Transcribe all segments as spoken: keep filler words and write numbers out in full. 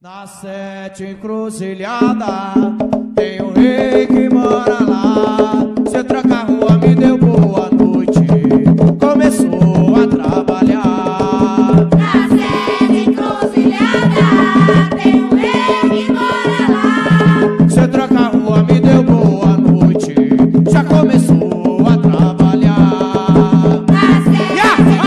Na sete encruzilhada tem um rei que mora lá. Cê troca a rua, me deu boa noite, começou a trabalhar. Na sete encruzilhada tem um rei que mora lá. Cê troca a rua, me deu boa noite, já começou a trabalhar. Na sete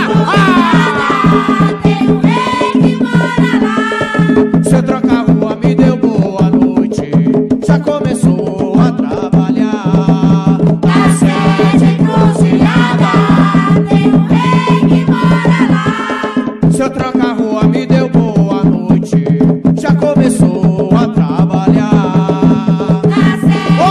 encruzilhada tem um rei que mora lá. Cê troca a rua, me deu boa noite, já começou a trabalhar. Na sete encruzilhada tem um rei que mora lá. Cê troca a rua, me deu boa noite, já começou a trabalhar. Na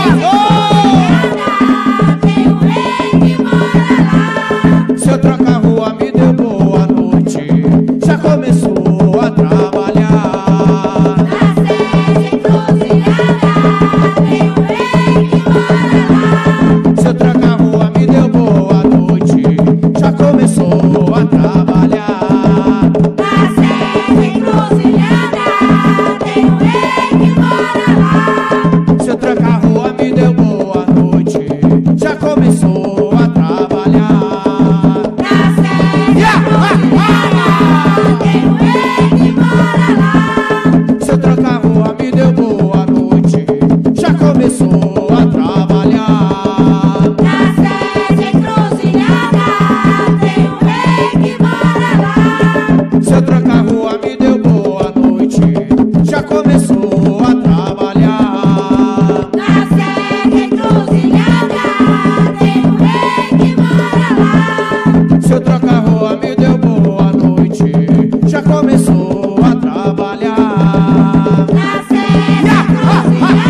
sete encruzilhada tem um rei que mora lá. Cê troca a rua, me deu boa noite, já começou a trabalhar. Na sete encruzilhada tem um rei que mora lá. Cê troca a rua, me deu boa noite, já começou a trabalhar. Na sete encruzilhada tem um rei que mora lá. Cê troca a rua, me deu boa noite, já começou a trabalhar. Na sete encruzilhada tem um rei que mora lá. Cê troca a rua, me deu boa noite, já começou a trabalhar. Na sete encruzilhada tem um rei que mora lá. Cê troca a rua, me deu boa noite, já começou a trabalhar. Na sete encruzilhada tem um rei que mora lá. Cê troca a rua, me deu boa noite, já começou a trabalhar. Na sete encruzilhada